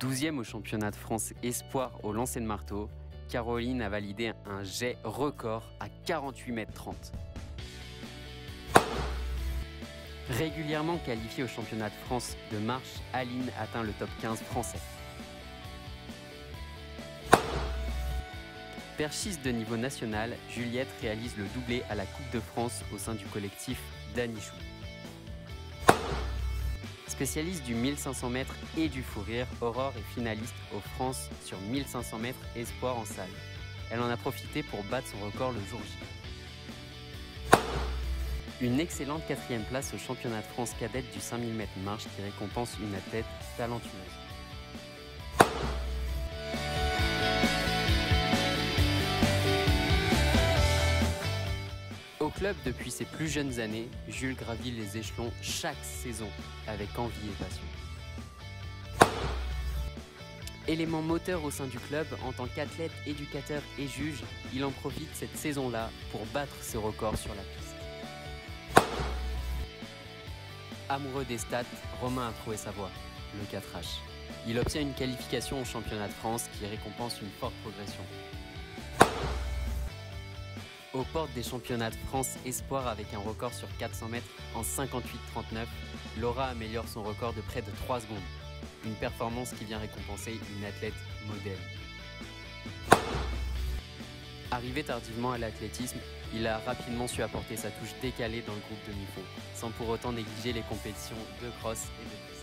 12e au championnat de France espoir au lancer de marteau, Caroline a validé un jet record à 48,30 m. Régulièrement qualifiée au championnat de France de marche, Aline atteint le top 15 français. Perchiste de niveau national, Juliette réalise le doublé à la Coupe de France au sein du collectif Danichou. Spécialiste du 1500 m et du fou rire, Aurore est finaliste aux France sur 1500 m espoir en salle. Elle en a profité pour battre son record le jour J. Une excellente 4e place au championnat de France cadette du 5000 m marche qui récompense une athlète talentueuse. Au club, depuis ses plus jeunes années, Jules gravit les échelons chaque saison avec envie et passion. Élément moteur au sein du club, en tant qu'athlète, éducateur et juge, il en profite cette saison-là pour battre ses records sur la piste. Amoureux des stats, Romain a trouvé sa voie, le 4H. Il obtient une qualification au championnat de France qui récompense une forte progression. Aux portes des championnats de France espoir avec un record sur 400 mètres en 58,39, Laura améliore son record de près de 3 secondes. Une performance qui vient récompenser une athlète modèle. Arrivé tardivement à l'athlétisme, il a rapidement su apporter sa touche décalée dans le groupe demi-fond, sans pour autant négliger les compétitions de cross et de